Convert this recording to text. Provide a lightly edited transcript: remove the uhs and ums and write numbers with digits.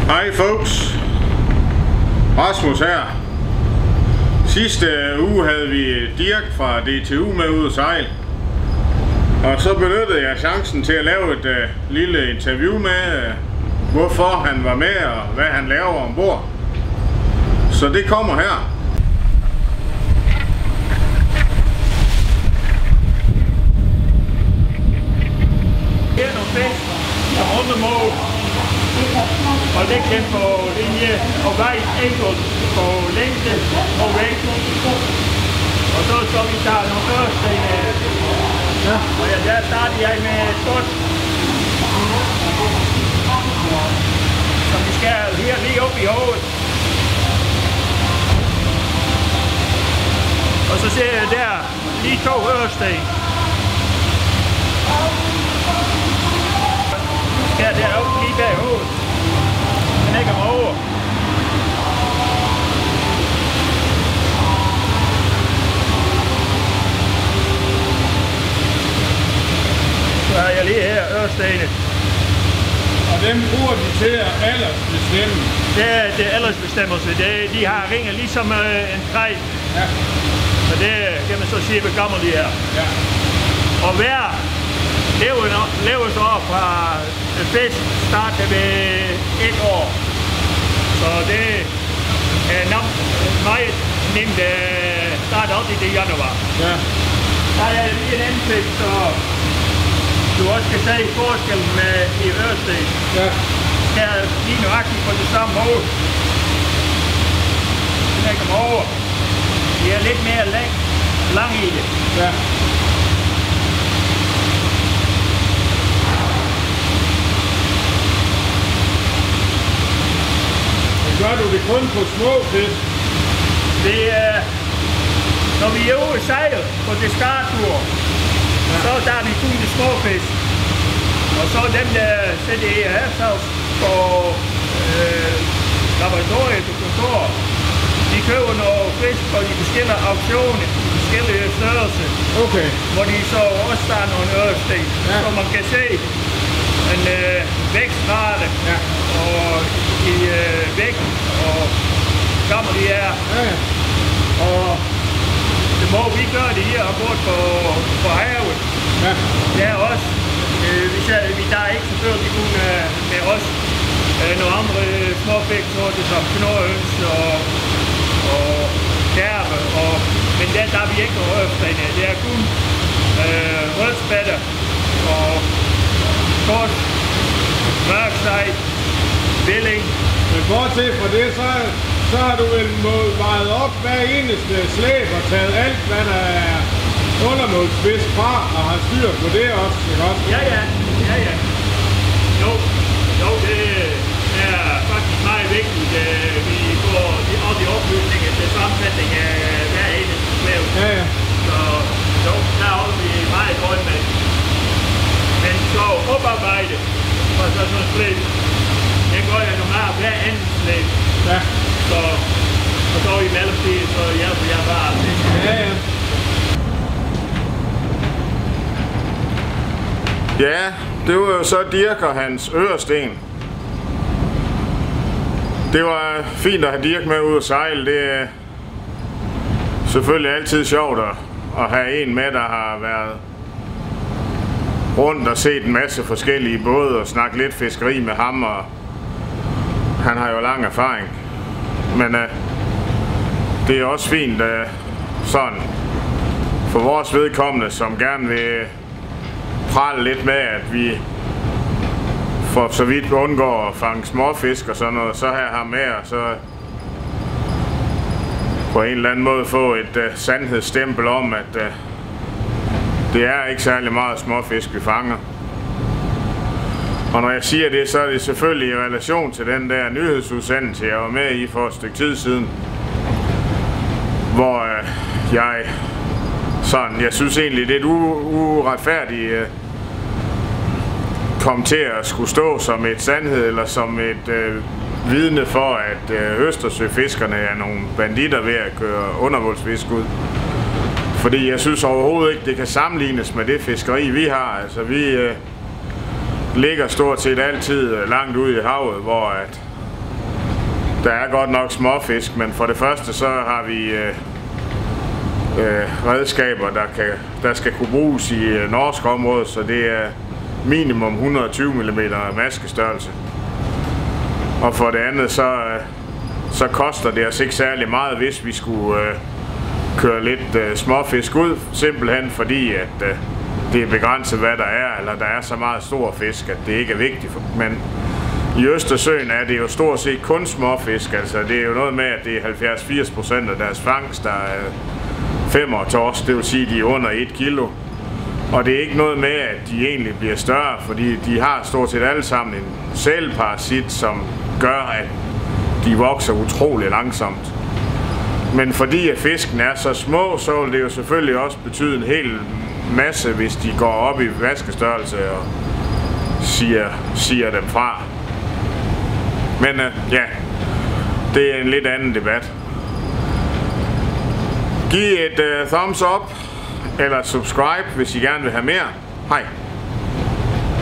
Hej folks, Rasmus her. Sidste uge havde vi Dirk fra DTU med ud at sejle. Og så benyttede jeg chancen til at lave et lille interview med, hvorfor han var med og hvad han laver ombord. Så det kommer her. Her er nogle fisk, der runder mål, og det kan på linje og vej enkelt på længde og vægt. Og så skal vi tage nogle øresten. Ja. Og der starter jeg med et godt, som vi skal her lige op i hovedet. Og så ser jeg der lige 2 øresten. Her deroppe lige bag hovedet. Den ikke kommer over. Så har jeg lige her ørestene. Og dem bruger de til at aldersbestemme? Det er aldersbestemmelse. De har ringer ligesom en træ. Ja. Så det kan man så sige, hvor gammel de er. Ja. Og hver lever så fra fisk starter ved 1 år. Så det er meget nemt starter altid i januar. Ja. Der er lige en anden fisk, så du også kan se forskellen med i øresten. Ja. Det er lige nøjagtigt på det samme måde. Den er kommet over. De er lidt mere lang i det. Ja. Gør du det kun på små fisk? Det er, når vi er ude at sejle på descartur, ja. Så der er vi kun de små fisk. Og så dem, der sætter i herfsavs på laboratoriet og kontor, de køber noget fisk på de forskellige auktioner, forskellige størrelser. Okay. Hvor de så også starter nogle øresten, ja. Så man kan se en vækstrate, ja. Og i vægt og gammel de er. Ja. Og det må vi gøre det her ombord på havet. Ja. Det er også, der er ikke selvfølgelig kun med os nogle andre småfisksorter som knurhøns og derbe, men der er vi ikke noget øresten. Det er kun rødspætter og torsk, mørksej, billing. Men bortset fra det, så har du vel vejet op hver eneste slæb og taget alt, hvad der er undermålsfisk fra, og har styr på det også, ikke også? Ja. Jo, det er faktisk meget vigtigt. Vi får alle de oplysninger til sammensætning af hver eneste slæb. Ja. Så jo, der holder vi meget godt med. Men så oparbejde for sådan en slæb. Det gør jeg normalt hver anden slæb. Ja. Så i mellemtiden, så hjælper jeg bare til. Ja. Ja, det var jo så Dirk og hans øresten. Det var fint at have Dirk med ud at sejle. Det er selvfølgelig altid sjovt at have en med, der har været rundt og set en masse forskellige både og snakke lidt fiskeri med ham, og han har jo lang erfaring. Men det er også fint sådan for vores vedkommende, som gerne vil prale lidt med, at vi for så vidt undgår at fange småfisk og sådan noget, så have ham med, og så på en eller anden måde få et sandhedsstempel om, at det er ikke særlig meget småfisk, vi fanger. Og når jeg siger det, så er det selvfølgelig i relation til den der nyhedsudsendelse, jeg var med i for et stykke tid siden, hvor jeg synes egentlig lidt uretfærdigt kom til at skulle stå som et sandhed eller som et vidne for, at Østersøfiskerne er nogle banditter ved at køre undervoldsfisk ud. Fordi jeg synes overhovedet ikke, det kan sammenlignes med det fiskeri, vi har. Altså vi ligger stort set altid langt ude i havet, hvor at Der er godt nok småfisk, men for det første så har vi redskaber, der skal kunne bruges i norsk område, så det er minimum 120 mm maskestørrelse. Og for det andet så koster det os ikke særlig meget, hvis vi skulle køre lidt småfisk ud, simpelthen fordi at det er begrænset hvad der er, eller der er så meget stor fisk, at det ikke er vigtigt. Men i Østersøen er det jo stort set kun småfisk, altså det er jo noget med, at det er 70-80% af deres fangst, der er 5 torsk, det vil sige, at de er under 1 kilo. Og det er ikke noget med, at de egentlig bliver større, fordi de har stort set alle sammen en sælparasit, som gør, at de vokser utrolig langsomt. Men fordi at fisken er så små, så vil det jo selvfølgelig også betyde en hel masse, hvis de går op i vaskestørrelse og siger dem fra. Men ja, det er en lidt anden debat. Giv et thumbs up eller subscribe, hvis I gerne vil have mere. Hej.